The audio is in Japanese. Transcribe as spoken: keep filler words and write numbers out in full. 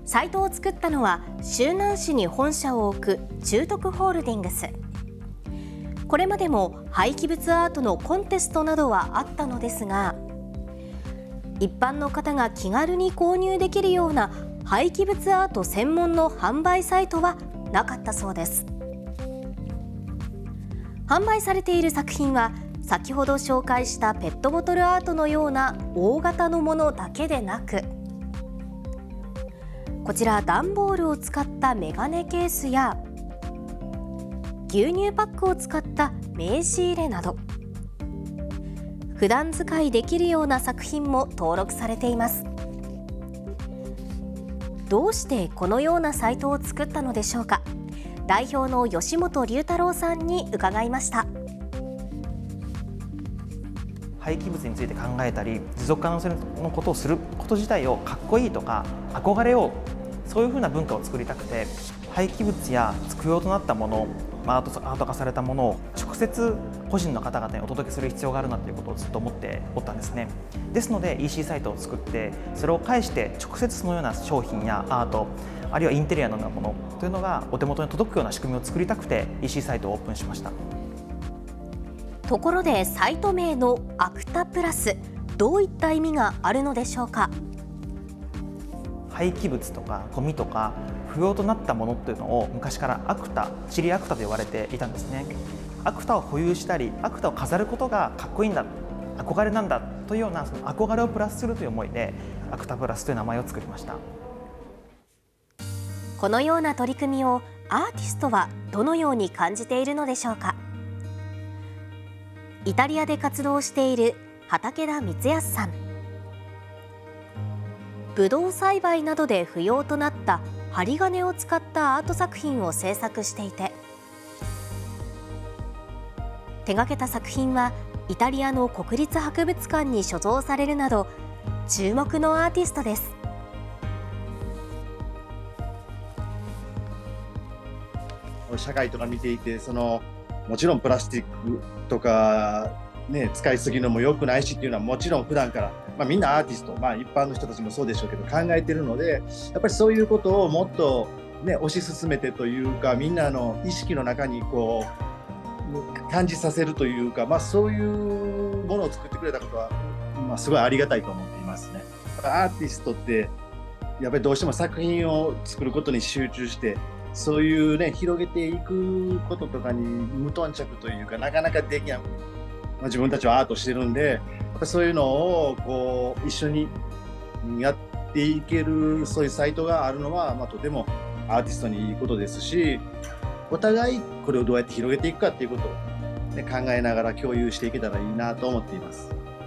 サイトを作ったのは周南市に本社を置く中徳ホールディングス。これまでも廃棄物アートのコンテストなどはあったのですが、一般の方が気軽に購入できるような廃棄物アート専門の販売サイトはなかったそうです。販売されている作品は先ほど紹介したペットボトルアートのような大型のものだけでなく、こちら段ボールを使ったメガネケースや牛乳パックを使った名刺入れなど、普段使いできるような作品も登録されています。どうしてこのようなサイトを作ったのでしょうか。代表の吉本龍太郎さんに伺いました。 廃棄物について考えたり、持続可能性のことをすること自体をかっこいいとか憧れよう、そういうふうな文化を作りたくて、廃棄物や不要となったもの、アート、アート化されたものを直接個人の方々にお届けする必要があるなということをずっと思っておったんですね。ですので イーシー サイトを作って、それを介して直接そのような商品やアート、あるいはインテリアのようなものというのがお手元に届くような仕組みを作りたくて イーシー サイトをオープンしました。 ところでサイト名のアクタプラス、どういった意味があるのでしょうか。 廃棄物とかゴミとか不要となったものっていうのを昔からアクタ、チリアクタと呼ばれていたんですね。アクタを保有したりアクタを飾ることがかっこいいんだ、憧れなんだというようなその憧れをプラスするという思いでアクタプラスという名前を作りました。 このような取り組みをアーティストはどのように感じているのでしょうか。イタリアで活動している畠田光康さん。ブドウ栽培などで不要となった針金を使ったアート作品を制作していて、手がけた作品はイタリアの国立博物館に所蔵されるなど注目のアーティストです。 社会とか見ていて、そのもちろんプラスチックとか、ね、使いすぎるのも良くないしっていうのはもちろん普段から、まあ、みんなアーティスト、まあ、一般の人たちもそうでしょうけど考えてるので、やっぱりそういうことをもっと、ね、推し進めてというか、みんなの意識の中にこう感じさせるというか、まあ、そういうものを作ってくれたことは、まあ、すごいありがたいと思っていますね。アーティストってやっぱりどうしても作品を作ることに集中して、そういうね、広げていくこととかに無頓着というか、なかなかできない。まあ、自分たちはアートしてるんで、やっぱそういうのをこう一緒にやっていける、そういうサイトがあるのは、まあ、とてもアーティストにいいことですし、お互いこれをどうやって広げていくかっていうことを、ね、考えながら共有していけたらいいなと思っています。